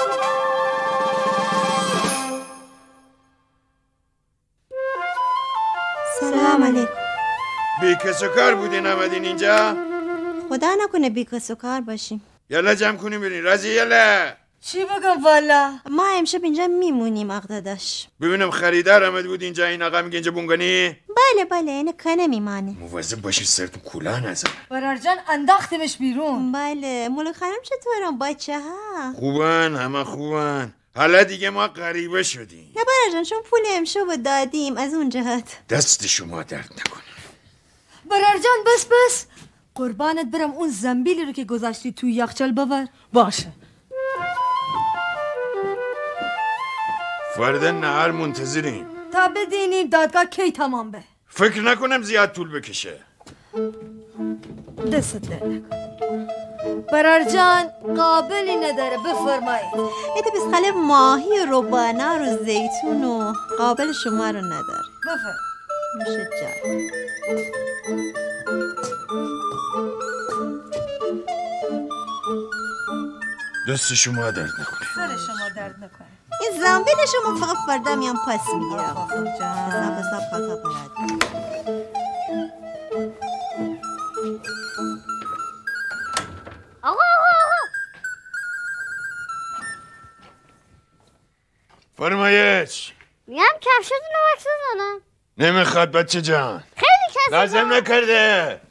سلام علیکم. بی کس و کار بودین آمدین اینجا؟ خدا نکنه بی کس و کار باشیم. یالا جمع کنیم برین. راضی یالا. چی بگم والا؟ ما امشب اینجا میمونیم اقداداش. ببینم خریدار آمد بود اینجا. این آقا میگه اینجا بونگانی؟ بله اینه کنه میمانه. مواظب باشی سرتون کولا نزنه. برار جان انداختمش بیرون. بله. مولک خانم چطورم بچه ها؟ خوبن، همه خوبن. حالا دیگه ما غریبه شدیم. نه برار جان چون پول امشب دادیم از اون جهت. دست شما درد نکنه. برار جان بس قربانت برم اون زنبیلی رو که گذاشتی توی یخچال ببر. باشه. فردا نهار منتظریم. تا بدینیم دادگاه کی تمام به. فکر نکنم زیاد طول بکشه. دست در نکن. برار جان قابلی نداره بفرمایید. ایده بس خاله ماهی و روبانار و زیتون و قابل شما رو نداره. بفرم. نوشه جان. دست شما درد نکنه. سر شما درد نکنه. این زنبیل شما فقط فردا میام پس میگیرم. آخر جان. حساب خاکا برد. آقا فرمایش. میگم کفشتون رو وکس بزنم. نمیخواد بچه جان. خیلی کسی لازم نکرده.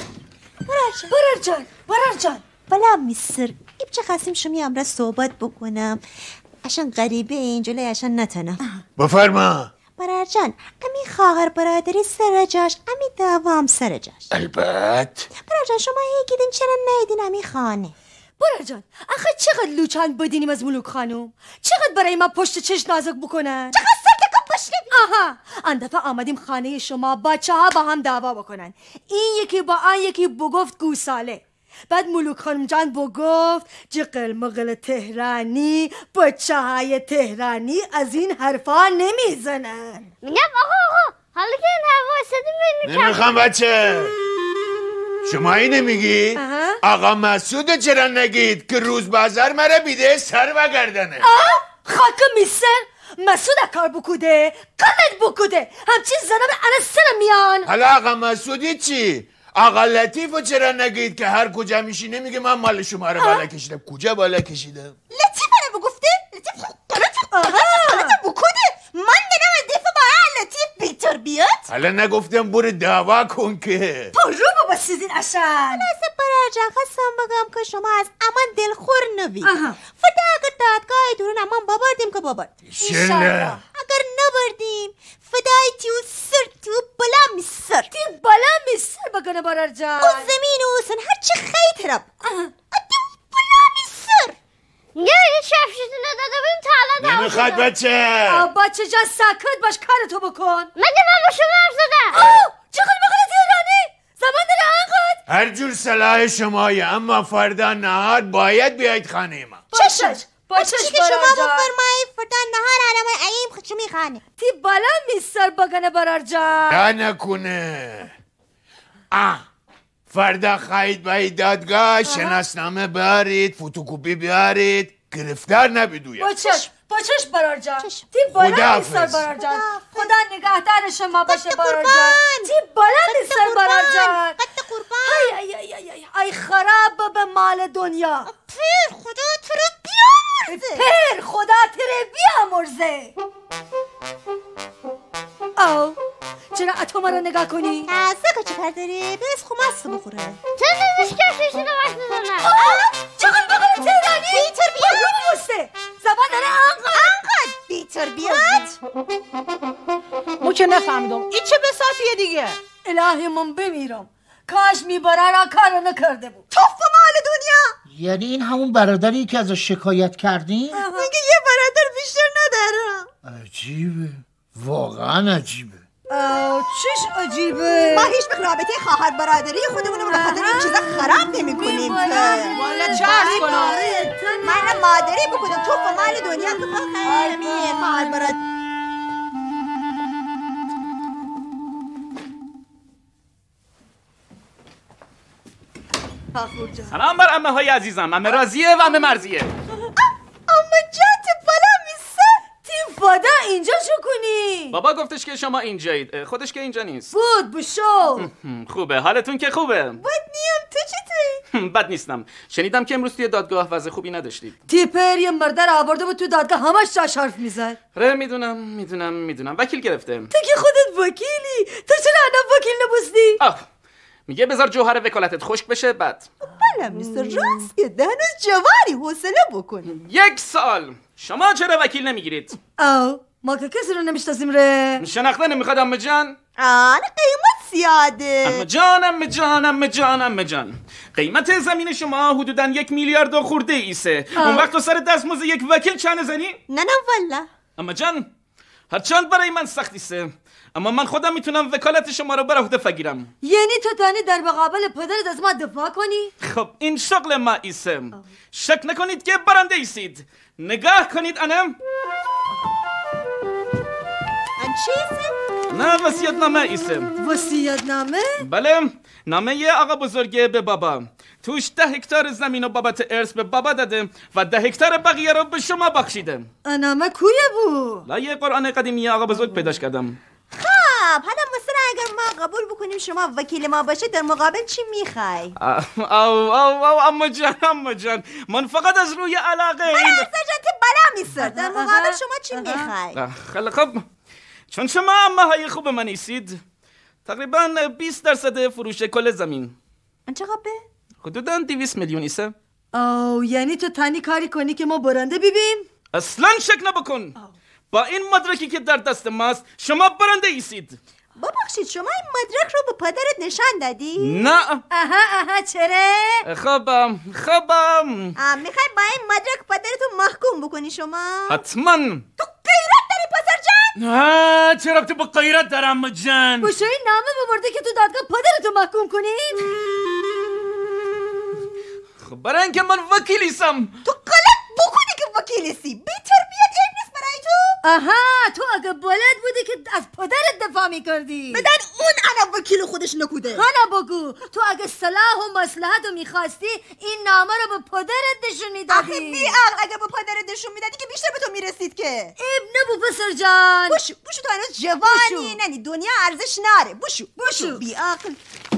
برار جان بلا میسر ایب چه خواستیم شمی امرا صحبت بکنم اشان غریبه این جلوی اشان نتنم. بفرما. برار جان امی خواهر برادری سر جاش امی دوام سر جاش. البته. برار جان شما یکیدین چرا نیدین امی خانه؟ برار جان آخه چقدر لوچان بدینیم از ملوک خانوم. چقدر برای ما پشت چش نازک بکنن. چقدر سرتکم باشنه. آها آن دفعه آمدیم خانه شما بچه ها با هم دعوا بکنن. این یکی با آن یکی بگفت گوساله. بعد ملوک خانم جان بگفت جقل مقل تهرانی بچه های تهرانی از این حرفا نمیزنن. میگم آقا حالا که این هوا استدیم بینیم نمیخوام بچه. شما اینه میگی؟ آقا مسعود چرا نگید که روز بازار مرا بیده سر و گردنه. خاک میسر مسعود کار بکوده قلت بکوده همچین زنم انا سر میان. حالا آقا مسعودی چی؟ آقا لطیفو چرا نگید که هر کجا میشینه میگه من مال شما رو بالا کشیدم. کجا بالا کشیدم؟ لطیف منو بگفته؟ لطیف قلت بکوده. من دنم از دفعه با لطیف بیتر بیاد. حالا نگفتم برو دعوا کن که. برو بابا سیزین اشن. خلاصه برار جان خواستم بگم که شما از امان دلخور نوید. فدا اگر دادگاه دورون امان ببردیم که ببرد. انشالله. اگر نبردیم فدای تیو سر تیو بلا میسر. تی بالا میسر بگنه برار جان. او زمین و سن هر چی خیلی رب. تیو بلا میسر. میگم اگه کفشتون رو داده بودیم تا الان دعوا نمیخواد شده. بچه. بچه جان ساکت باش کارتو بکن. مگه من با شما حرف زدم؟ چقدر مقاله تهرانی زمان داره آنقدر. هر جور صلاح شمایه اما فردا نهار باید بیاید خانه ما. چشم. باشش چی که شما بفرمایید فردا نهار علامه عیم خشمی خانه. تی بالا میسر بگنه برار جان. یا نکنه. فردا خواهید باید دادگاه شناسنامه بیارید فتوکوپی بیارید گرفتار نبیدوید. باشش برار جان. چشم. تی بالا خداحافظ. میسر برار جان. خدا نگهدار شما باشه برار قربان. جان. تی بالا میسر برار جان. قد قربان. ای خراب به مال دنیا. پیر خدا تو رو بیامرزه. پیر خدا تره بیامرزه. او چرا اتو رو نگاه کنی؟ نه سکا چه کار داری؟ بس خماست بخوره. چرا نمیش کفشتون رو وکس بزنم؟ چقدر مقاله تهرانی بیتر بیاد. روسته زبان داره انقدر بیتر بیاد. مو که نفهمیدم این چه بساتیه دیگه؟ الهی من بمیرم کاش میبره را کارو نکرده بود. توف مال دنیا. یعنی این همون برادری که ازش شکایت کردی؟ میگه یه برادر بیشتر ندارم. عجیبه، واقعا عجیبه. چش عجیبه. ما هیچ به رابطه خواهر برادری خودمون رو به خاطر این چیزا خراب نمی‌کنیم. والا چرس کنم. من مادری بکنم توف مال دنیا تو خیلی خواهر برادر. سلام بر عمه های عزیزم. عمه راضیه و عمه مرضیه. عمه بابا گفتش که شما اینجایید. خودش که اینجا نیست. بود بشو. خوبه حالتون که خوبه؟ بد نیم، تو چطوری؟ بد نیستم. شنیدم که امروز توی دادگاه وضع خوبی نداشتید. تیپر یه مرده رو آورده بود تو دادگاه همش جاش حرف میزد. میدونم وکیل گرفته. تو که خودت وکیلی، تو چرا الان وکیل نبوستی؟ میگه بذار جوهر وکالتت خشک بشه بعد. بلم نیست راست که هنوز جواری، حوصله بکن. 1 سال شما چرا وکیل نمیگیرید؟ ما که کسی رو نمیشناسیم ره. شناخته نمیخواد عمه جان؟ قیمت زیاده. عمه جان قیمت زمین شما حدوداً 1 میلیارد و خورده ایسه. اون وقت تو سر دستمزد یک وکیل چند زنی؟ نه والله. عمه جان هرچند برای من سخت ایسه، اما من خودم میتونم وکالت شما رو بر عهده بگیرم. یعنی تو تانی در مقابل پدرت از ما دفاع کنی؟ خب این شغل ما ایسه. شک نکنید که برنده ایسید. نگاه کنید انم. چیزی؟ نه وصیت‌نامه ایسه. وصیت‌نامه؟ بله، نامه آقا بزرگه به بابا. توش 10 هکتار زمین و بابت ارث به بابا داده و 10 هکتار بقیه رو به شما بخشیده. نامه کویه بود؟ لایه قرآن قدیمی آقا بزرگ پیداش کردم. خب حالا مثلا اگر ما قبول بکنیم شما وکیل ما باشه، در مقابل چی میخوای؟ عمو جان من فقط از روی علاقه این سرجانتی بلا میسر. در مقابل شما چی میخوای؟ خیلی خب، چون شما عمه خوب من ایسید، تقریبا 20% فروش کل زمین. چقدر به؟ حدوداً 200 میلیون ایسه. یعنی تو تانی کاری کنی که ما برنده ببینیم؟ اصلا شک نبکن. با این مدرکی که در دست ماست شما برنده ایسید. ببخشید شما این مدرک رو به پدرت نشان دادی؟ نه. آها چرا؟ خب میخوای با این مدرک پدرتو محکوم بکنی شما؟ حتما. تو غیرت داری پسر جان؟ چه ربطی با غیرت دارم جان؟ بشه این نامه ببرده که تو دادگاه پدرتو محکوم کنید؟ خب برای اینکه من وکیلیسم. تو غلط بکنی که وکیلیسی. بی تربیت این نیست برای تو. تو اگه بلد بودی که از پدرت دفاع میکردی. بدن اون انا وکیل خودش نکوده. حالا بگو تو اگه صلاح و مصلحت رو میخواستی این نامه رو به پدرت نشون میدادی. آخه بی عقل اگه به پدرت نشون میدادی که بیشتر به تو میرسید که. ایب نبو پسر جان. بوشو تو هنوز جوانی. ننی دنیا ارزش ناره. بوشو بی عقل.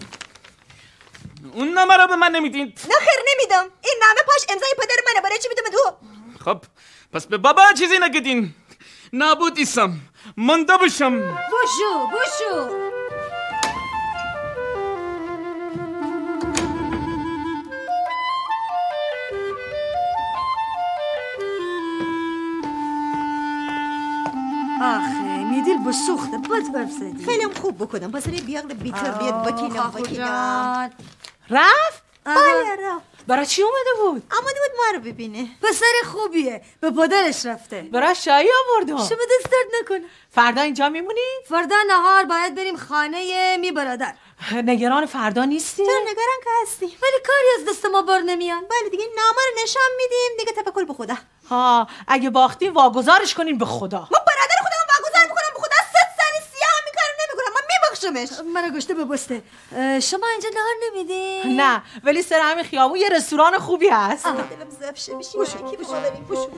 اون نامه رو به من نمیدید؟ نه خیر نمیدم. این نامه پاش امضای پدر منه. برای چی میدم تو؟ خب پس به بابا چیزی نگدین. نابود ایسم، منده بشم. بوشو آخه میدیل بسوخته بد برف زدی. خیلی خوب بکنم. پس بیاقل بی تربیت وکیلم. رفت؟ بله رفت. برای چی اومده بود؟ آمده بود ما رو ببینه. پسر خوبیه، به پدرش رفته. برای شایی آوردم. شما دست درد نکنه. فردا اینجا میمونی؟ فردا نهار باید بریم خانه می برادر. نگران فردا نیستی؟ چرا نگران که هستی؟ ولی کاری از دست ما بر نمیان. بله دیگه نامه رو نشان میدیم دیگه. توکل به خدا. اگه باختیم واگذارش کنین به خدا. ما برادر خودمون واگذار میکنم به خدا. 100 سال سیاه میکارم نمیکنم. من میبخشمش. منو گشته ببسته. شما اینجا نهار نمیدین؟ نه ولی سر همین خیابون یه رستوران خوبی هست. دلم ضعف شه. بشین یکی با ما بریم. بوشو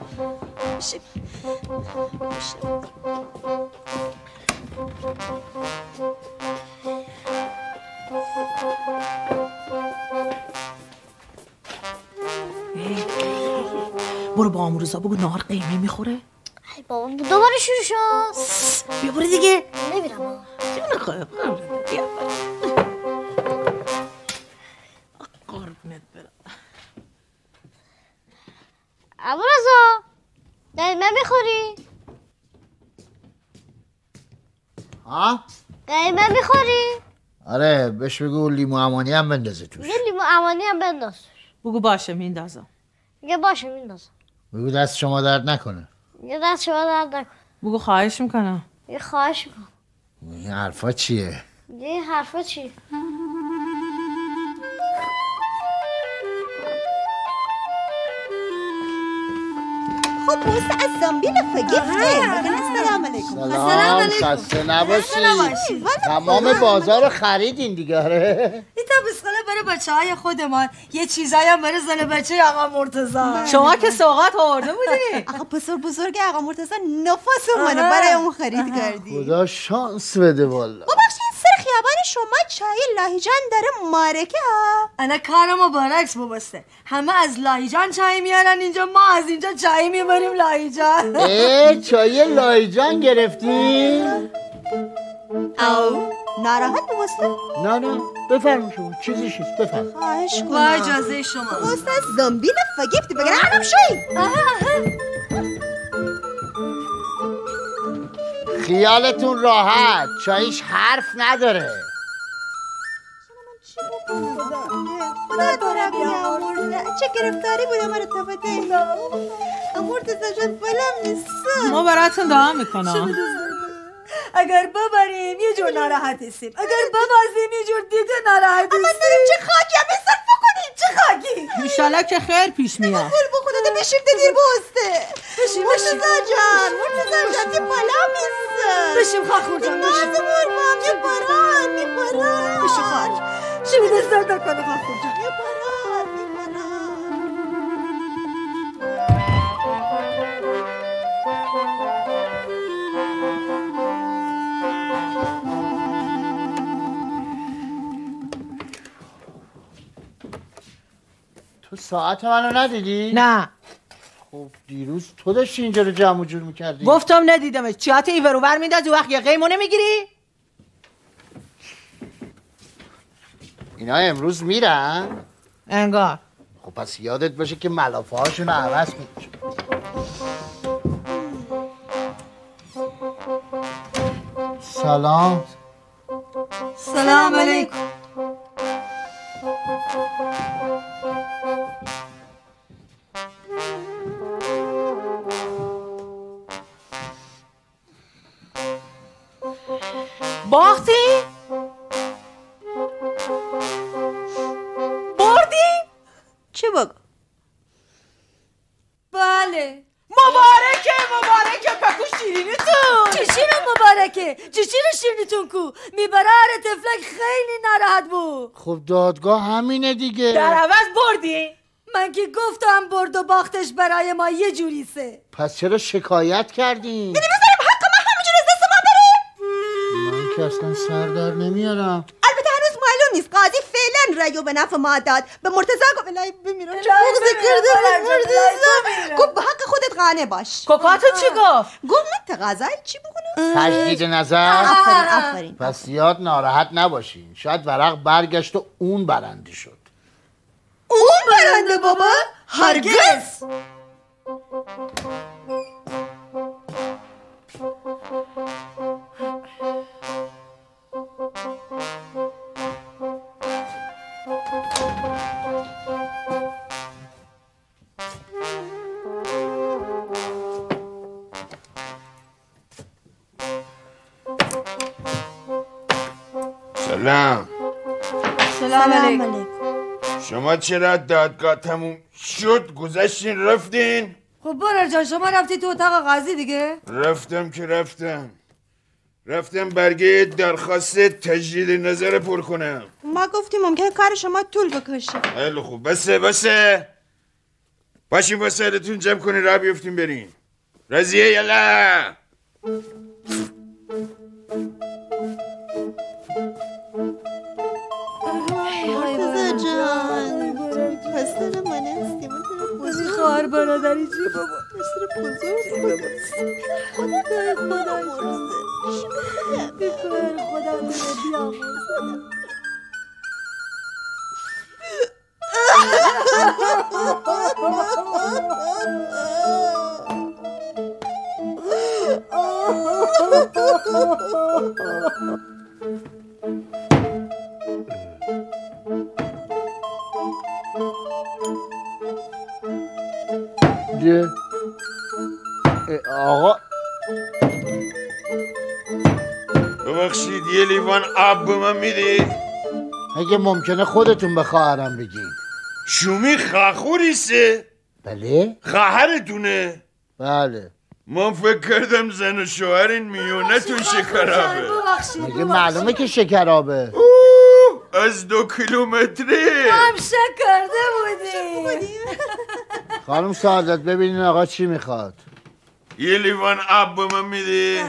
برو با آمروزا بگو نهار قیمه میخوره. ای بابا دوباره شروع شد. بیا برو دیگه. نمیرم. قربونت برم. ابوالرضا قیمه میخوری؟ قیمه میخوری؟ آره بهش بگو لیمو امانی هم بندازه توش. یه لیمو امانی هم بنداز. بگو باشه میندازم. یه باشه میندازم. بگو دست شما درد نکنه. یه دست شما درد نکن. بگو خواهش میکنم. یه خواهش میکنم. این حرفا چیه؟ یه حرفا چی؟ خب موسى از زنبیل فگفته. السلام علیکم. سلام خسته نباشی. تمام بازار رو خریدین دیگه. آره ایتا بسخاله برای بچه های خودمان یه چیزایی هم برای زن بچه آقا مرتضی. شما که سوغات آورده بودی. آقا پسر بزرگ آقا مرتضی نفسمونه برای اون خرید کردی. خدا شانس بده والا. ببخشید سر خیابان شما چای لاهیجان داره مارکه ها. انا کارمو برعکس ببسته. همه از لاهیجان چای میارن اینجا، ما از اینجا چای میبریم لاهیجان. چای لاهیجان گرفتی؟ او ناراحت ببسته؟ نه بفرم شما چیزی شیست بفرم. خواهش با کنم. اجازه شما. استاد زنبیل فگفتی بگره عنم شوی. خیالتون راحت، چایش حرف نداره. خدا داره بیامرزه. چه گرفتاری بوده مرتبطه. مرتضی جان بلم نیست. ما براتون دعا میکنم. اگر ببریم یه جور ناراحت هستیم، اگر ببازیم یه جور دیگه ناراحت هستیم. اما داریم چه خاکی هم بسر بکنیم. چه خاکی؟ انشالله که خیر پیش میاد. گل بخونه ده بشیم ده دیر بسته. مرتضی جان یه بالا میسته. بشیم خاخور جان بشیم. بازم ارمام یه باران. بشیم خاک. شمی دست درد نکنه خاخور جان. یه باران. تو ساعت منو ندیدی؟ نه خب دیروز تو داشتی اینجا رو جمع و جور میکردی. گفتم ندیدمش. چیات این ورو بر میندازی وقت یه قیمو نمیگیری؟ اینا امروز میرن؟ انگار. خب پس یادت باشه که ملافه هاشون عوض میکنی. سلام. سلام علیکم. باختی؟ بردی؟ چه بگو؟ بله. مبارکه پکو شیرینیتون. چشیر مبارکه. چشیر شیرینیتون کو میبره تفلک خیلی ناراحت بود. خب دادگاه همینه دیگه. در عوض بردی؟ من که گفتم برد و باختش برای ما یه جوریسه. پس چرا شکایت کردین؟ بذاریم حق من همینجور از دست ما بره. من که اصلا سر در نمیارم. البته هنوز معلوم نیست. قاضی فعلا رأیو به نفع ما داد. به مرتضی گفت الهی بمیرم. چه بغضی کرده به مرتضی. گفت به حق خودت قانع باش. کوکاتو چی گفت؟ گفت من تقاضای چی بکنم؟ تجدید نظر. آفرین. پس زیاد ناراحت نباشین. شاید ورق برگشت و اون برنده شد. اون برنده بابا؟ هرگز. سلام علیکم. شما چرا دادگاه تموم شد گذشتین رفتین؟ خب برر جان شما رفتی تو اتاق قاضی دیگه؟ رفتم برگه درخواست تجدید نظر پر کنم. ما گفتیم ممکنه کار شما طول بکشه. خیلی خوب بسه باشین وسایلتون جمع کنین راه بیفتین برین. رضیه یلا. مرتضی جان پسر من هستی. بزی خواهر برادری چی بابا؟ پسر بزرگ بابا. خدا مرزه. خدا بیامرزه. آقا ببخشید یه لیوان آب به من میدی؟ اگه ممکنه خودتون به خواهرم بگین. شومی خاخوریسه؟ بله؟ خواهرتونه؟ بله. من فکر کردم زن و شوهرین میونتون شکرابه. مگه معلومه که شکرابه. از 2 کیلومتری هم شک کرده بودی. خانم سعادت ببینین آقا چی میخواد. یه لیوان آب به من میدی؟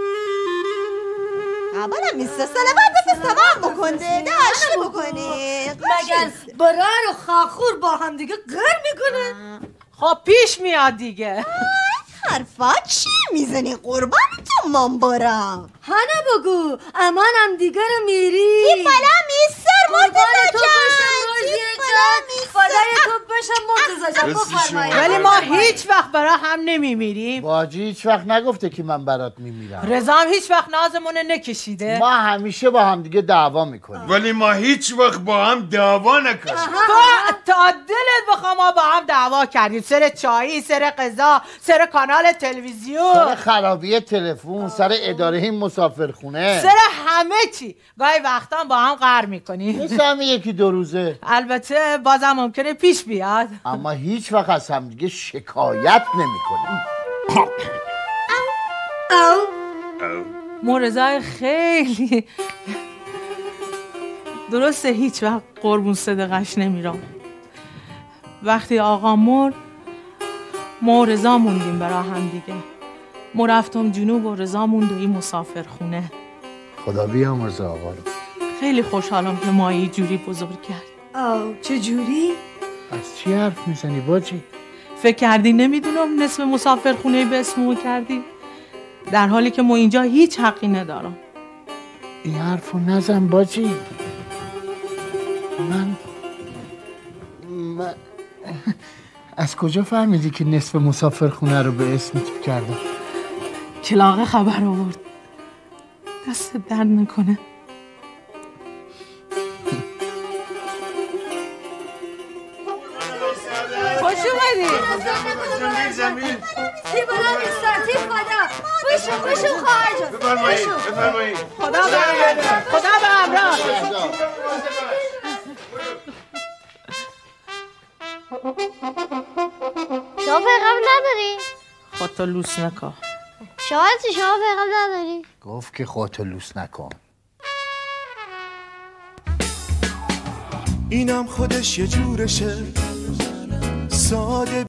عبالم میسته سلامت بفستمام بکنده داشته بکنه مگر برار و خاخور با هم دیگه غر میکنه. خب پیش میاد دیگه. حرفا چی میزنی قربان تو من برم هنه بگو امان هم دیگه رو میری. تی بالا میسر مرتضی تو بشم مرزیه جان، فدای تو بشم مرتضی جان. بفرمایید. ولی ما هیچ وقت برای هم نمیمیریم. باجی هیچ وقت نگفته که من برات میمیرم. رضا هم هیچ وقت نازمونه نکشیده. ما همیشه با هم دیگه دعوا میکنیم. ولی ما هیچ وقت با هم دعوا نکردیم. تا دلت بخوا ما با هم دعوا کردیم، سر چایی، سر غذا، سر کانال تلویزیون، سر خرابی تلفن، سر اداره این مسافرخونه، سر همه چی. گاهی وقتا با هم قهر میکنیم. مثل همین یکی 2 روزه. البته بازم ممکنه پیش بیاد. اما هیچ وقت از هم دیگه شکایت نمیکنیم. مرزای خیلی درسته هیچ وقت قربون صدقش نمیرم. وقتی آقا مرد ما رضا موندیم برا هم دیگه. ما رفتم جنوب و رضا موند و این مسافر خونه. خدا بیامرزه آقا رو. خیلی خوشحالم که ما یه جوری بزرگ کرد. چه جوری؟ از چی حرف میزنی باجی؟ فکر کردی نمیدونم نصف مسافر خونه به اسممو کردی؟ در حالی که ما اینجا هیچ حقی ندارم. این حرفو نزن باجی. من از کجا فهمیدی که نصف مسافرخونه رو به اسم تو کردم؟ کلاغه خبر آورد. دست درد نکنه. خوش اومدی. زمین تی بالا میستر تی فدا. بشو خواهر جان. بفرمایید. خدا به همراه. شما پیغام نداری؟ خودتو لوس نکن. شاید شما پیغام نداری؟ گفت که خودتو لوس نکن. اینم خودش یه جورشه، ساده